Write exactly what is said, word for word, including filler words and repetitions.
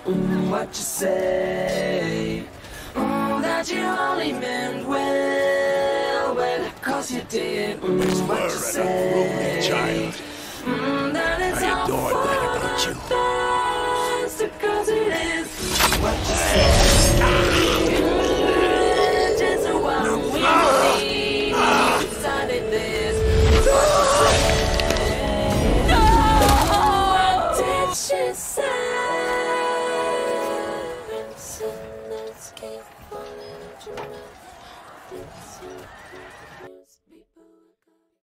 mm, what you say. Mm, that you only meant well, well, cause you did. Mm, what you say. Child. Mm, that it's I all adored that for about the you.